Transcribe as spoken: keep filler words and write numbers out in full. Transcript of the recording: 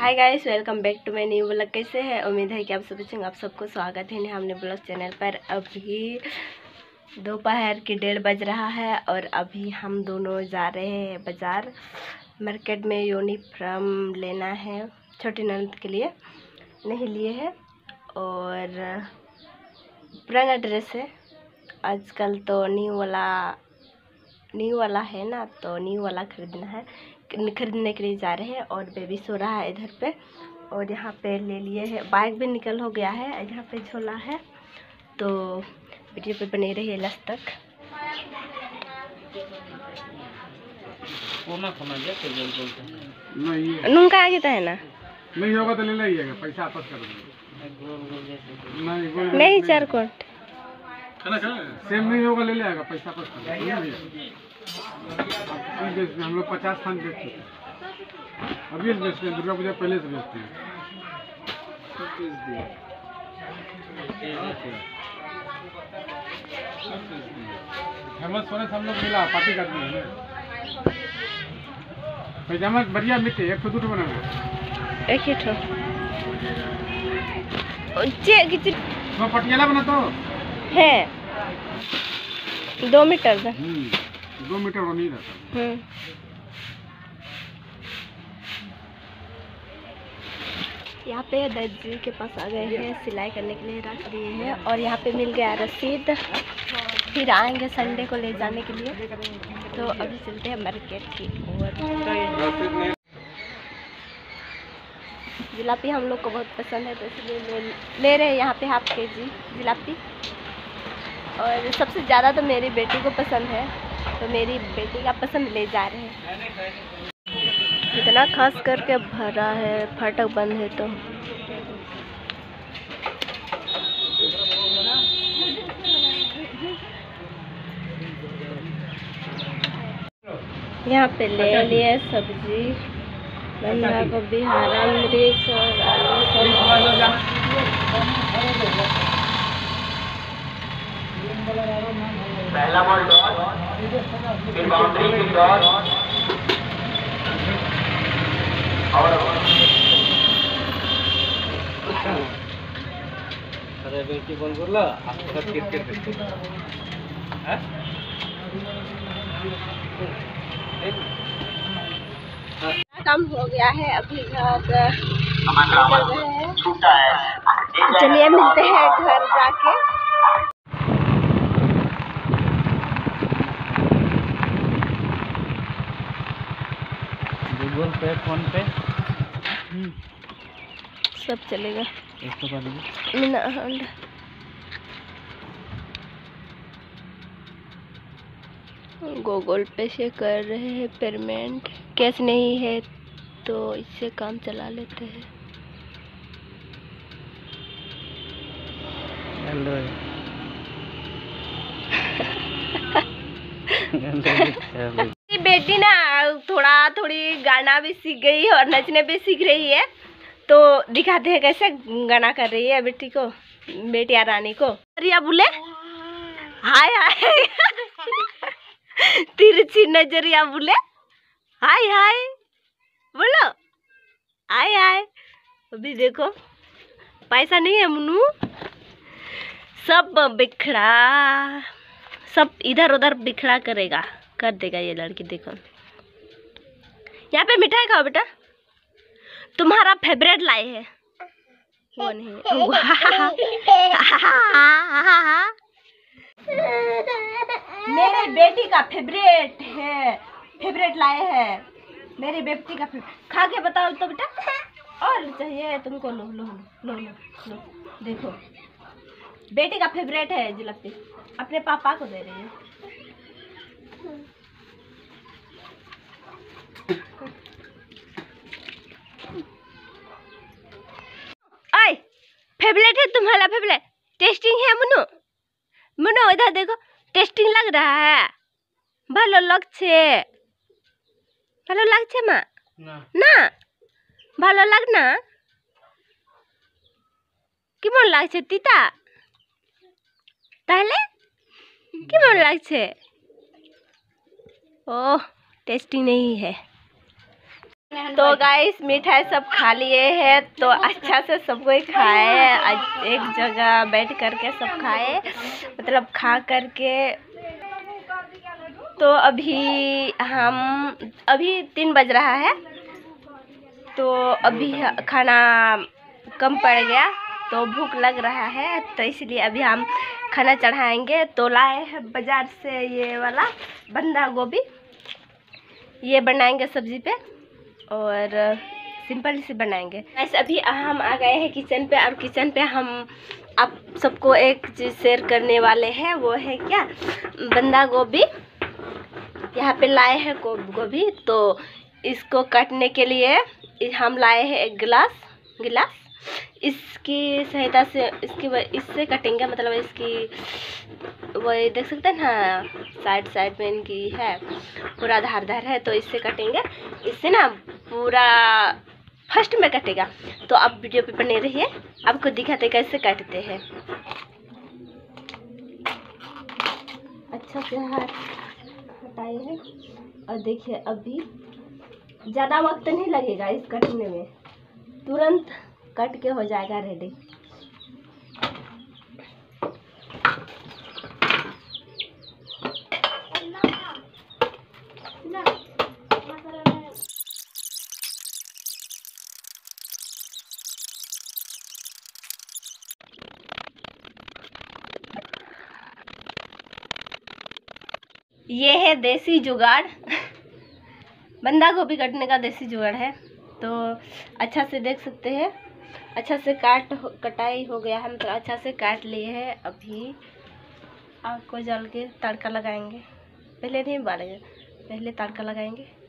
Hi guys, welcome back to my new blog. कैसे हैं? उम्मीद है कि आप सब अच्छे होंगे। आप सबको स्वागत है हमने ब्लॉग चैनल पर। अभी दोपहर की डेढ़ बज रहा है और अभी हम दोनों जा रहे हैं बाज़ार मार्केट में। यूनिफॉर्म लेना है छोटी ननद के लिए, नहीं लिए है। और पुराना ड्रेस है, आजकल तो न्यू वाला न्यू वाला है ना, तो न्यू वाला खरीदना है, खरीदने के लिए जा रहे हैं। और बेबी सो रहा है इधर पे, और यहाँ पे ले लिए है। बाइक भी निकल हो गया है, यहाँ पे झोला है। तो वीडियो पे बने रही है लास्ट तक। नुनका आगे तो है ना, नहीं होगा तो ले लीजिएगा, पैसा वापस कर देंगे। नहीं चार कोट सेम नहीं होगा, ले लेगा, पैसा वापस कर देंगे। हम लोग पचास थान बेचते हैं, अभी बेचते हैं, दुर्गा पूजा पहले से बेचते हैं। फेमस होने से हम लोग मिला पार्टी का आदमी है। पैजामा बढ़िया मिलते एक सौ दो रुपये बना, एक ही ठो पटियाला बना तो है दो मीटर का। दो मीटर वो नहीं रहता। हम्म यहाँ पे दर्जी के पास आ गए हैं, सिलाई करने के लिए रख दिए हैं। और यहाँ पे मिल गया रसीद, फिर आएंगे संडे को ले जाने के लिए। तो अभी चलते हैं मार्केट की ओर। जिलापी हम लोग को बहुत पसंद है, तो इसलिए ले, ले रहे हैं यहाँ पे हाफ के जी जिलापी। और सबसे ज़्यादा तो मेरी बेटी को पसंद है, तो मेरी बेटी का पसंद ले जा रहे हैं। इतना खास करके भरा है, फाटक बंद है तो यहाँ पे ले लिए सब्जी, बंधा गोभी, हरा मिर्च और आलू सब। पहला बॉल डॉट, फिर बाउंड्री, फिर डॉट और अरे बेटी बोल बोला आप सब क्रिकेट खेलते हैं। काम हो गया है, अभी घर निकल रहे हैं। चलिए मिलते हैं घर जाके। गूगल पे, फोन पे सब चलेगा। एक तो मीना हंड गूगल पे से कर रहे हैं पेमेंट। कैश नहीं है तो इससे काम चला लेते हैं। हेलो बेटी ना थोड़ा थोड़ी गाना भी सीख गई है और नचने भी सीख रही है, तो दिखाते हैं कैसे गाना कर रही है बेटी को, बेटिया रानी को। रिया बोले हाय हाय तिरछी नजरिया बोले हाय हाय, बोलो हाय हाय। अभी देखो पैसा नहीं है मुन्नू, सब बिखरा, सब इधर उधर बिखरा करेगा, कर देगा ये लड़की। देखो यहाँ पे मिठाई खाओ बेटा, तुम्हारा फेवरेट लाई है वो नहीं। मेरी बेटी का फेवरेट है, फेवरेट लाए है मेरी बेटी का फेवरेट। खा के बताओ तो बेटा, और चाहिए तुमको? लो लो लो लो लो, देखो बेटी का फेवरेट है जिलापी, अपने पापा को दे रही है। आय फेवरेट है तुम्हारा, फेवरेट टेस्टिंग है मुन्नू। मुन्नू इधर देखो, टेस्टिंग लग रहा है, ভালো লাগছে, ভালো লাগছে মা? না ভালো লাগ না, কেমন লাগছে তিতা? তাহলে কেমন লাগছে? ओह टेस्टी नहीं है। तो गाइस मिठाई सब खा लिए हैं, तो अच्छा से सब कोई खाए, एक जगह बैठ करके सब खाए, मतलब खा करके। तो अभी हम अभी तीन बज रहा है, तो अभी खाना कम पड़ गया तो भूख लग रहा है, तो इसलिए अभी हम खाना चढ़ाएंगे। तो लाए हैं बाज़ार से ये वाला बंदा गोभी, ये बनाएंगे सब्जी पे और सिंपल से बनाएंगे। ऐसे अभी हम आ गए हैं किचन पे, और किचन पे हम आप सबको एक चीज़ शेयर करने वाले हैं, वो है क्या, बंदा गोभी। यहाँ पे लाए हैं गोभी, तो इसको काटने के लिए हम लाए हैं एक गिलास गिलास इसकी सहायता से इसकी इससे कटेंगे, मतलब इसकी वो देख सकते हैं ना, साइड साइड में इनकी है पूरा धारदार है, तो इससे कटेंगे। इससे ना पूरा फर्स्ट में कटेगा। तो आप वीडियो पे बने रहिए, आपको दिखाते कैसे काटते हैं। अच्छा से हाथ हटाए हैं, और देखिए अभी ज़्यादा वक्त नहीं लगेगा इस कटने में, तुरंत कट के हो जाएगा रेडी। ये है देसी जुगाड़, बंदा गोभी काटने का देसी जुगाड़ है। तो अच्छा से देख सकते हैं, अच्छा से काट कटाई हो गया है, मतलब अच्छा से काट लिए हैं। अभी आग को जल के तड़का लगाएंगे, पहले नहीं बालेंगे, पहले तड़का लगाएंगे।